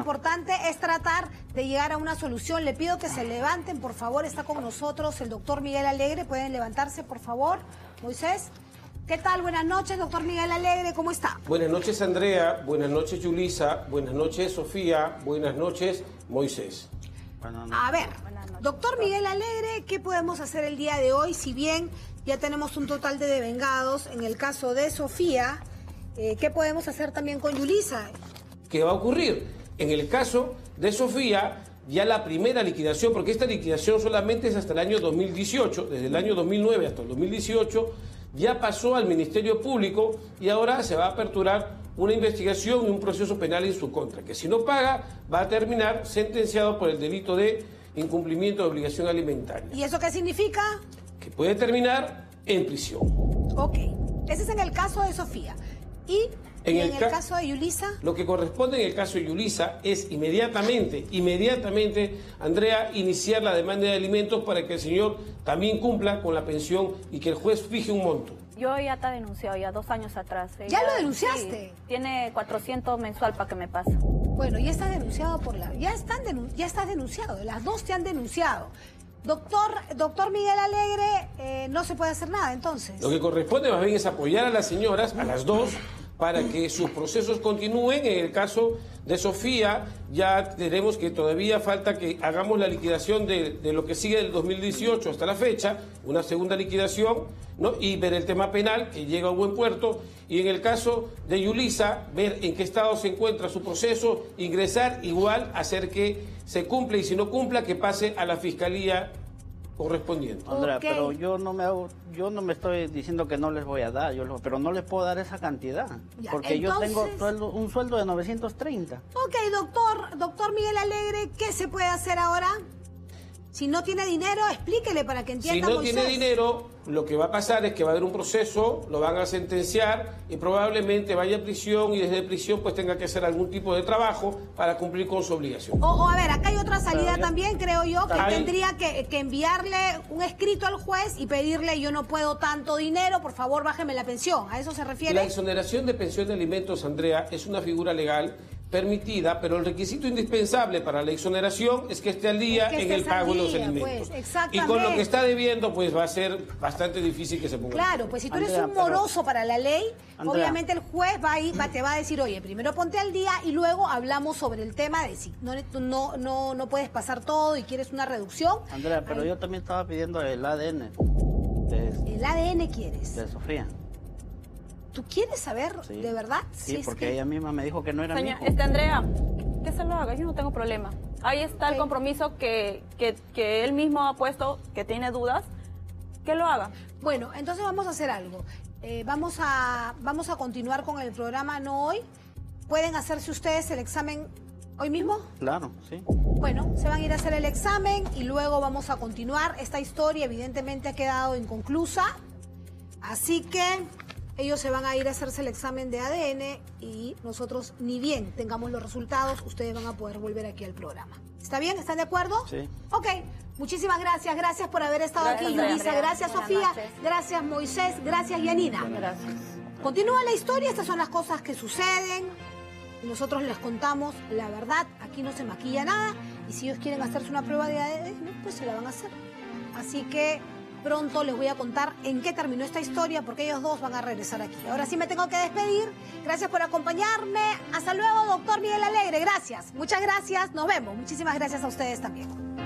importante es tratar de llegar a una solución. Le pido que se levanten, por favor. Está con nosotros el doctor Miguel Alegre. ¿Pueden levantarse, por favor? Moisés. ¿Qué tal? Buenas noches, doctor Miguel Alegre. ¿Cómo está? Buenas noches, Andrea. Buenas noches, Yulisa. Buenas noches, Sofía. Buenas noches, Moisés. A ver, doctor Miguel Alegre, ¿qué podemos hacer el día de hoy? Si bien ya tenemos un total de devengados, en el caso de Sofía, ¿qué podemos hacer también con Yulisa? ¿Qué va a ocurrir? En el caso de Sofía, ya la primera liquidación, porque esta liquidación solamente es hasta el año 2018, desde el año 2009 hasta el 2018, ya pasó al Ministerio Público y ahora se va a aperturar una investigación y un proceso penal en su contra, que si no paga va a terminar sentenciado por el delito de incumplimiento de obligación alimentaria. ¿Y eso qué significa? Que puede terminar en prisión. Ok, ese es en el caso de Sofía. ¿Y en el caso de Yulisa? Lo que corresponde en el caso de Yulisa es inmediatamente, Andrea, iniciar la demanda de alimentos para que el señor también cumpla con la pensión y que el juez fije un monto. Yo ya está denunciado, ya 2 años atrás. ¿Ya lo denunciaste? Sí, tiene 400 mensual para que me pase. Bueno, ya está denunciado por la... Ya estás denunciado, las dos te han denunciado. Doctor Miguel Alegre, no se puede hacer nada entonces. Lo que corresponde más bien es apoyar a las señoras, a las dos, para que sus procesos continúen. En el caso de Sofía, ya tenemos que todavía falta que hagamos la liquidación de lo que sigue del 2018 hasta la fecha, una segunda liquidación, ¿no? Y ver el tema penal, que llega a un buen puerto. Y en el caso de Yulisa, ver en qué estado se encuentra su proceso, ingresar igual, hacer que se cumpla y si no cumpla, que pase a la fiscalía correspondiente. Andrea, pero yo no me estoy diciendo que no les voy a dar, pero no les puedo dar esa cantidad, ya, porque entonces... yo tengo un sueldo de 930. Ok, doctor Miguel Alegre, ¿qué se puede hacer ahora? Si no tiene dinero, explíquele para que entienda. Si no Moisés. tiene dinero, lo que va a pasar es que va a haber un proceso, lo van a sentenciar y probablemente vaya a prisión y desde prisión pues tenga que hacer algún tipo de trabajo para cumplir con su obligación. A ver, acá hay otra salida también, creo yo, que tendría que enviarle un escrito al juez y pedirle: yo no puedo tanto dinero, por favor bájeme la pensión. ¿A eso se refiere? La exoneración de pensión de alimentos, Andrea, es una figura legal permitida, pero el requisito indispensable para la exoneración es que esté al día en el pago de los alimentos. Pues, y con lo que está debiendo, pues va a ser bastante difícil que se ponga. Claro, pues si tú eres un moroso para la ley, obviamente el juez te va a decir: oye, primero ponte al día y luego hablamos sobre el tema de si no puedes pasar todo y quieres una reducción. Andrea, pero yo también estaba pidiendo el ADN. ¿El ADN quieres? De Sofía. ¿Tú quieres saber de verdad? Sí, porque ella misma me dijo que no era mi hijo. Andrea, que se lo haga, yo no tengo problema. Ahí está el compromiso que él mismo ha puesto, que tiene dudas, que lo haga. Bueno, entonces vamos a hacer algo. Vamos a continuar con el programa, no hoy. ¿Pueden hacerse ustedes el examen hoy mismo? Claro, sí. Bueno, se van a ir a hacer el examen y luego vamos a continuar. Esta historia evidentemente ha quedado inconclusa, así que ellos se van a ir a hacerse el examen de ADN y nosotros, ni bien tengamos los resultados, ustedes van a poder volver aquí al programa. ¿Está bien? ¿Están de acuerdo? Sí. Ok, muchísimas gracias. Gracias por haber estado aquí, Yulisa. Gracias, Sofía. Gracias, Moisés. Gracias, Yanina. Gracias. Continúa la historia. Estas son las cosas que suceden. Nosotros les contamos la verdad. Aquí no se maquilla nada. Y si ellos quieren hacerse una prueba de ADN, pues se la van a hacer. Así que pronto les voy a contar en qué terminó esta historia, porque ellos dos van a regresar aquí. Ahora sí me tengo que despedir. Gracias por acompañarme. Hasta luego, doctor Miguel Alegre. Gracias. Muchas gracias. Nos vemos. Muchísimas gracias a ustedes también.